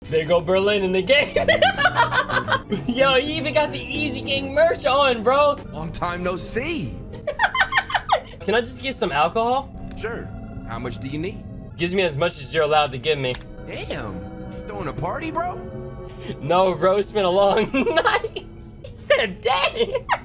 There go Berlin in the game. Yo, he even got the Easy Gang merch on, bro. Long time no see. Can I just get some alcohol? Sure. How much do you need? Gives me as much as you're allowed to give me. Damn. Throwing a party, bro? No, bro, it's been a long night. He said, dang.